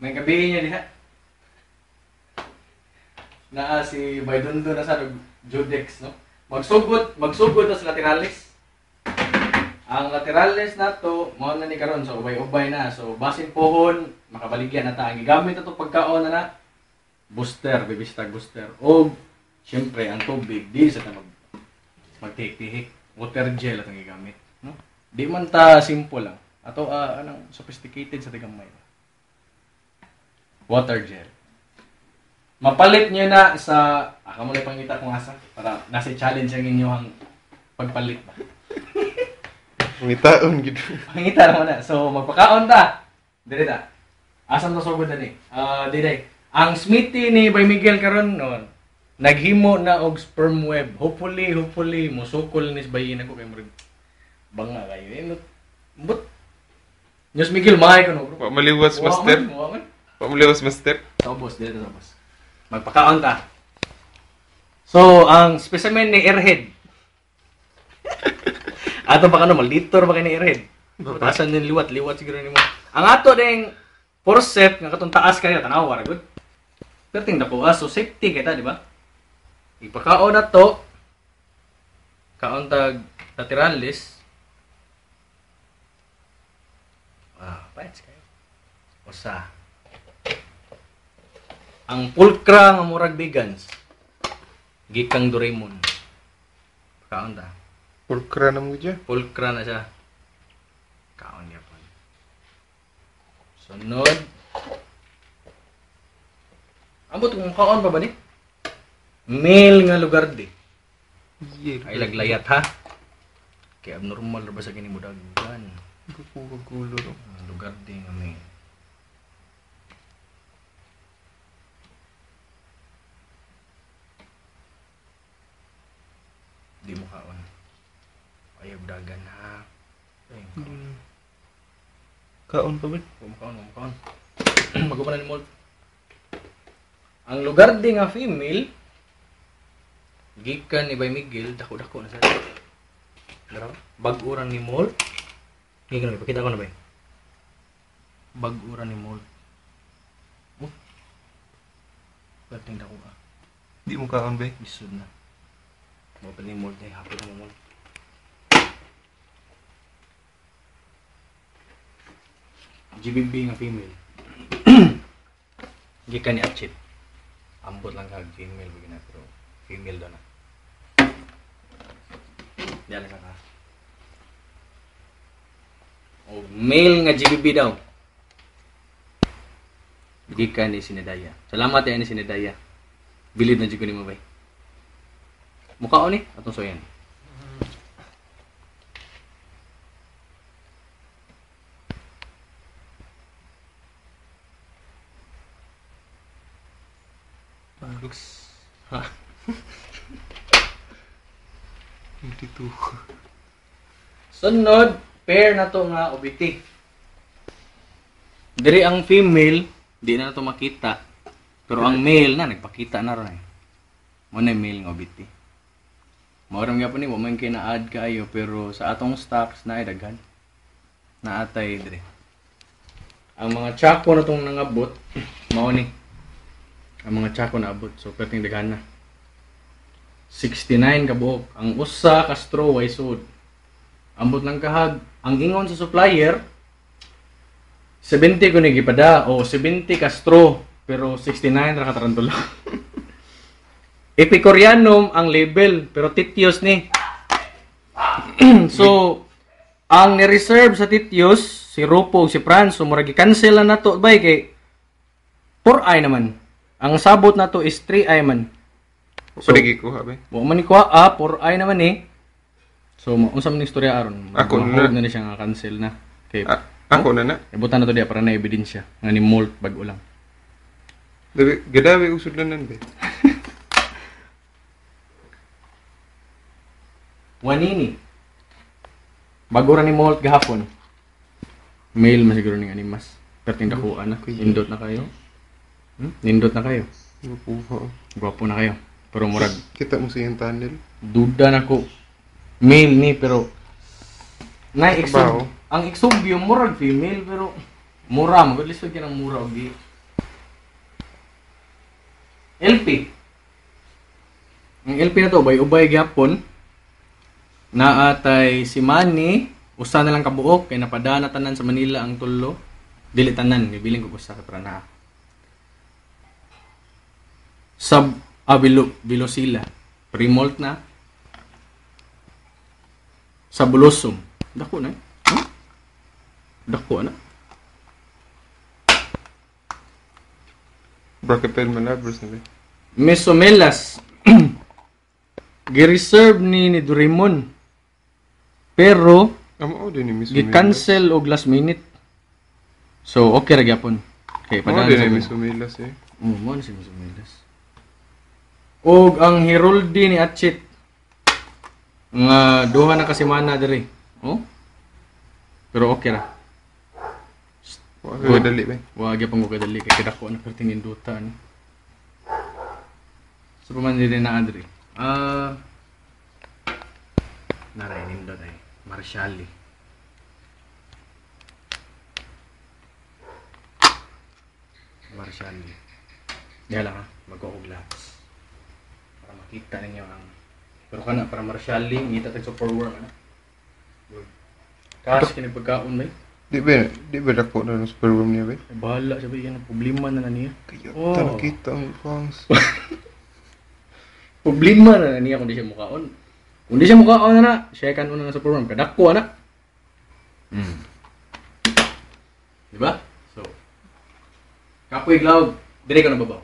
May gabi niya diha. Naa si Baydundo na sa Judex, no? Magsugod na sa lateralis. Ang lateralis na to, mao na ni karon so ubay-ubay na. So basin pohon, makabaligyan na ta. Ang gigamit ato pagkaon na booster, baby stag booster. O syempre ang tubig di sa ta magtihik-tihik. Water gel atong gigamit, no? Di man ta simple lang. Ato anong sophisticated sa tigamay. Water gel. Mapalit nyo na sa... Aka mo na pangita kung asa. Para nasa challenge ang inyong pagpalit ba. Pangitaon, gitu. Pangita naman na. So, magpakaon ta. Dili ta. Asan to sugod na ni? Dili. Ang Smithy ni Bay Miguel karon noon, naghimo na og sperm web. Hopefully, musukol ni bayin ako kay murag banga kayo. But, News Miguel, mahay ko no, bro. Maliwas, master. Maliwas, master. Tapos, dili ta tapos. Magpakaon ta. So, ang specimen ni Airhead. Ato pa kano, malitor ba kayo ni Airhead? Batasan din liwat siguro ni mo. Ang ato ding forceps, nga katong taas kayo, tanaw, wala good. Pero tingnan ko, so safety kita, di ba? Ipakaon na to. Kaon tag lateralis. Paits kayo. Usa. Ang pulkra nga murag bigans. Gikang Doraemon. Kaon ta. Pulkra na mo dyan. Pulkra na siya. Kaon niya po. Sunod. Ambot kung kaon pa ba ni? Male nga lugar di. Ay laglayat ha. Kaya abnormal ba sa kinimudagan? Gugulo ro. Lugar di nga male. Di mo kaon. Ayaw dagan ha. Ay, Kaon pa ba? Kaon. Magupanan ni Molt. Ang lugar di nga female, gikan ni Bay Miguel, dako-dako na sa. Bag-uran ni Molt. Gikan na, pakita ko na ba? Bag-uran ni Molt. Pwedeng dako ka. Di mo kaon ba? Bisod na. Mapal ni Molt na hapon na Molt. GBB nga female. Gikan ni Achit. Ambot lang kag female bigyan na pero female daw na. Diyan lang ka. O male nga GBB daw. Gikan ni Sinedaya. Salamat ya ni Sinedaya. Bilid na jud ko nimo bay. Mukha ni atong soyan. Bagus. Hindi to. Sunod, pair na to nga obiti. Diri ang female, di na to makita. Pero ang male na nagpakita na ron. Mo na male nga obiti. Mao gyapon ni mo man kay na-add kaayo pero sa atong stocks na ay daghan. Naatay diri. Ang mga chako na tong nangabot, mao ni. Ang mga chako na abot. So, perting daghan na. 69 kabuok. Ang usa ka straw ay sud. Ambot lang kahag. Ang ingon sa supplier, 70 ko ni gipada. O, 70 ka straw. Pero 69 ra ka tarantula. Epicurianum ang label. Pero titios ni. So, ang ni-reserve sa titios, si Rupo, si Franz, so murag i-cancel na to. Bay, kay 4i naman. Ang sabot na to is 3i man. So, pwede gikuha ba? Wa man ni kuha 4i naman eh. So unsa man istorya aron? Ako na na siya nga cancel na. Okay. Ako na. Ibutan na to diya para na ebidensya nga ni Molt bag-o lang. Gadawi usod na nan ba? Wanini. Bago ra ni Molt gahapon. Mail man siguro ning animas. Perting dakuan na. Indot na kayo. Nindot na kayo. Gwapo na kayo. Pero murag kita mo sa iyang tunnel. Duda na ko. Male ni pero na exub. Ang exubium murag female pero mura mo lisod ka ng mura og LP. Ang LP na to, ubay gyapon. Naatay si Manny, usa na lang kabuok kay napadana tanan sa Manila ang tulo. Dili tanan, bibiling ko usa ka para na. Sub Bilosila, Primalt na. Sa Bulosum. Dako na. Huh? Dako na. Brackepen Malabros na ba? Mesomelas. Gi-reserve ni Doraemon. Pero Amo din ni Miss gi-cancel og last minute. So okay ra gyapon. Okay, Amo din ni Miss Umilas eh. Mo na si Mesomelas. Og ang Heroldi ni Atchit. Nga duha na ka semana diri. Oh? Pero okay ra. Wala dali ba? Wa gyapon ko kadali kay kadako na perting induta ni. So paman diri na diri. Naray nindot ay Marshali. Marshali. Diyan lang ha, magkukuglas. Para makita ninyo ang pero kana para Marshali, ngita tag superworm ana. Kas kini pagkaon ba? Di ba dako na ng superworm niya ba? Bahala siya ba yan ang problema na niya. Kaya Oh. nakita ang fangs. Problema na niya kung di siya mukaon. Kung di siya mukaon na, siya kan una na superworm kadako ana. Di ba? So kapoy glawg, dire ka na babaw.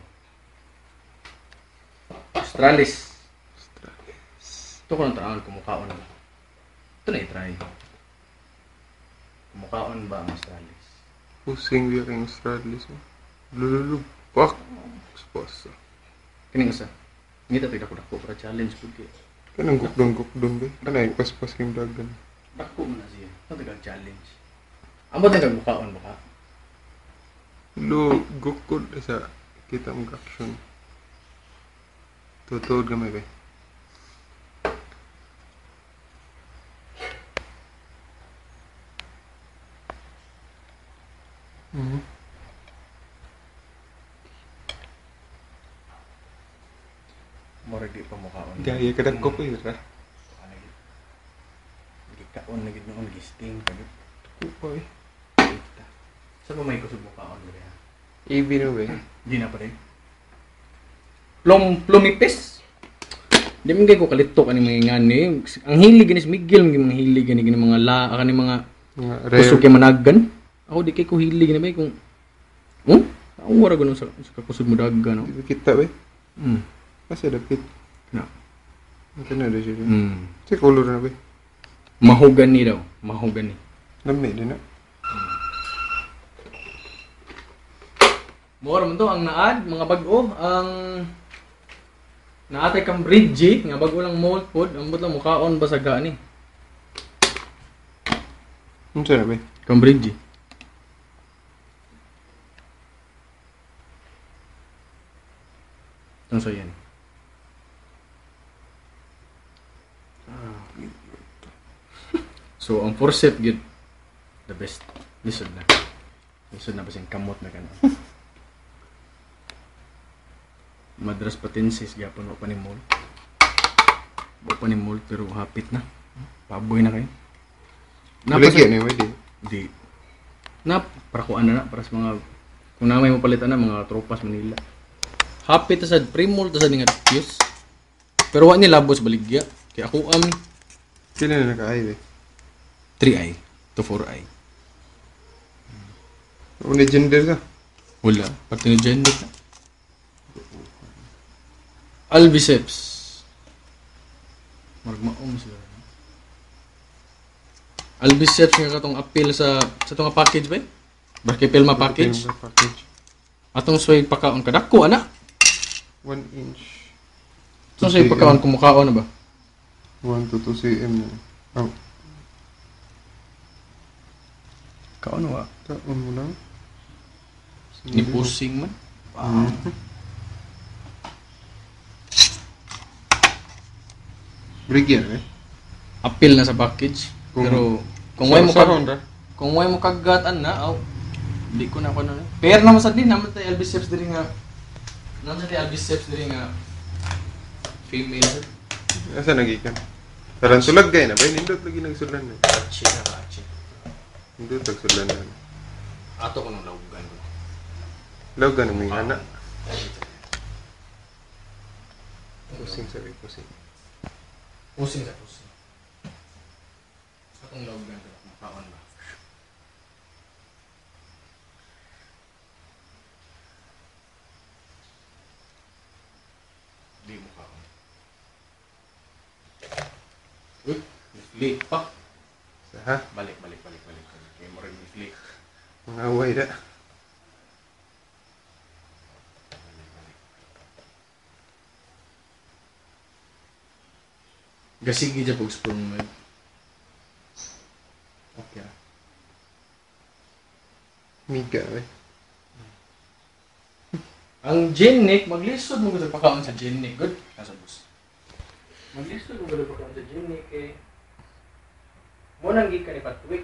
Australis. Ito ko nang tanawin kung mukaon na ba. Ito na i-try. Kung mukaon ba ang Australis? Pusing biya kayong Australis. Lululu. Pak! Sposa. Kining usa. Ngita tayo dako para challenge po kayo. Kanang gukdong ba? Kanang paspas kayong dagan. Dako mo na siya. Ito tayo challenge. Ambot na mukaon ba ka? Lo, gukod sa kita mong action. Tutuod gamay ba? Murag di pa mukaon. Gaya kadag ko po yun ra. Gikaon na gid noon gisting pagit. Kupoy. Sa pa may kusog mukaon diri ha. Ibi no ba? Di na pa rin. Plumipis. Di man kay ko kalito kani mga ngani. Ang hilig ni Miguel mga hilig ni mga kani mga Mga kusog rare. kay managan. Ako di kay ko hilig ni ba kung Ang wala ganun sa kusog mo dagan no. Di ba kita ba? Mm. Kasi dapit. Na. Ito na rin siya. Mm. Sa color na ba? Mahogany daw, mahogany. Lami din na. Mora man to ang naad mga bag-o ang naatay kang bridge nga bag-o lang mold pod ambot lang mukaon ba sa gani. Ano na ba? Kang bridge. Ano so yan? So ang forceps gid the best. Lisod na. Lisod na basing kamot na kana. Madras patensis gyapon wa pa ni mold. Wa pa ni mold pero hapit na. Paboy na kayo. Baligyan na ba di? Di. Para kuan na para sa mga kung namay mo palitan na mga tropas Manila. Hapit ta sa primol ta sa nga fuse. Pero wa ni labos baligya. Kaya ako Sila na naka-ay ba? 3i to 4i. Una gender ka? Wala. Pati ni gender na. Albiceps. Maragmaong sila. Albiceps nga katong appeal sa itong package ba? Barkipilma package. Package. Atong sway pakaon kadako ana. 1 inch. Atong sway pakaon kumukaon na ba? 1 to 2 cm na. Oh, Kaon wa. taon mo lang. Ni pusing man. Brigyan eh. Appeal na sa package. Pero kung way mo sa kag Honda. kung way mo kagatan na, di ko na ko na. Pair naman sa din naman tay Albiceps diri nga Nang sa ti biceps diri nga female. Asa nagikan? Taran sulag kay na bay nindot lagi nagsulan na. Achi na ka, achi. Nindot nagsulan na. Ato ko nung laugan ko. Law ganun may anak. Pusing sabi pusing. Pusing sa pusing. Atong laugan ko, makaon ba? Di mo kaon. Uy, flick pa. Ha? Balik. Kaya mo rin may flick. Mga away da. Gasigi dyan pag spoon mo. Okay. Miga eh. Ang Genic, maglisod mo gusto pakaon sa Genic. Good? Nasa bus. Maglisod mo gusto pakaon sa Genic eh. Munang gikan ni Patwik.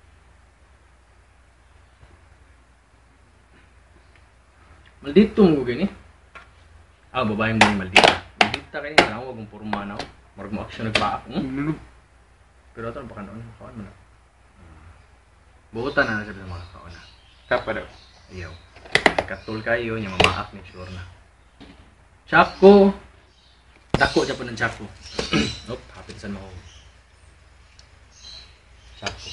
Maldito mo gani. Babaeng mo yung maldita. Maldita kayo, kailangan huwag mong purumanaw. Marag mo action nagpaak mo. Pero ito, baka noon, kaon mo na. Buutan na sabi ng mga kaon na. Kapa daw. Ayaw. Katul kayo, yung mamaak ni sure na. Chapo! Dako dyan po ng chapo. Nope, hapit sa mo. Chapo.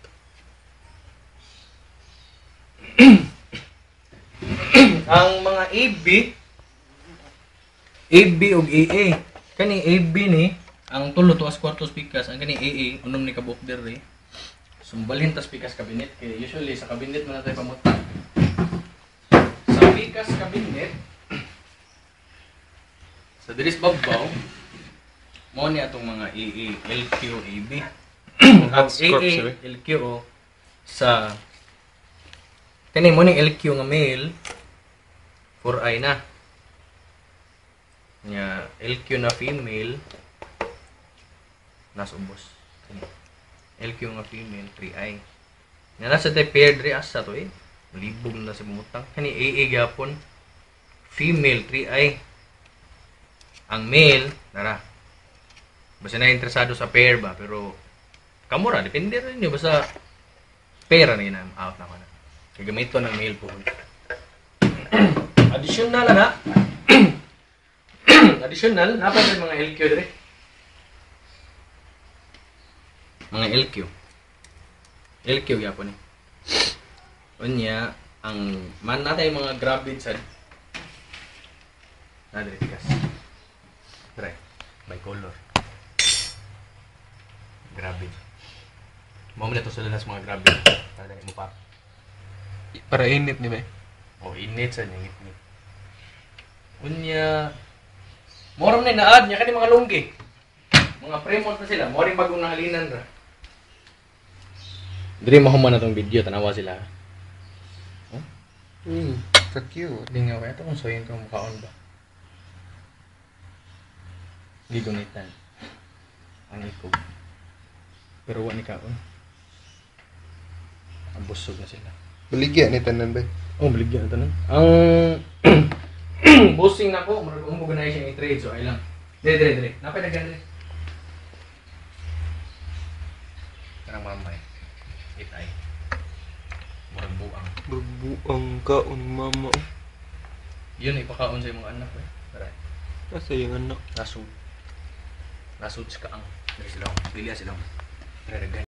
Ang mga AB ug AA. Kani AB ni, ang tulo tuwas kwartos pikas, ang kani AA, unom ni kabuk dere. Sumbalhin tas pikas kabinet kay usually sa kabinet man natin pamuta. Sa pikas kabinet sa diris babaw mo ni atong mga AA, LQ, AB. Ang AA, LQ sa kani mo ni LQ nga male 4i na. Nya LQ na female nas ubos. LQ nga female 3i. Nya nasa tay pair diri asa to eh. Malibog na sa bumutang. Kani AA gapon female 3i. Ang male nara. Basta na interesado sa pair ba pero kamura depende rin niyo basta pair na yun out na ko na. Kaya gamit ko ng male po. Additional na. Additional, napan sa mga LQ dire. Mga LQ. LQ gyapon ni. Unya ang man natay mga gravid sad. Na dire tigas. Try by color. Gravid. Mo man to sa lalas mga gravid. Para mo pa. Para init ni ba? O init sa ningit ni. Unya moram na naad niya kani mga lunggi. Mga premont na sila, mo ring bagong nahalinan ra. Diri mahuman na tong video, tanawa sila. Ka-cute. Lingaw kaya ito kung soyin kang mukhaon ba? Gigunitan. Ang ikog. Pero wani kaon. Ang busog na sila. Baligya ni tanan ba? Oh, baligyan na tanan. Ang boosting na ko, marag umuganay siyang i-trade, so ay lang. Dire. Napay na ganda. Karang mamay. Itay. Marag buang. Berbuang kaon mama. Yun, ipakaon sa mga anak. Taray. Asa yung anak? Nasud sa kaang. Dari sila. Pili sila. Tara,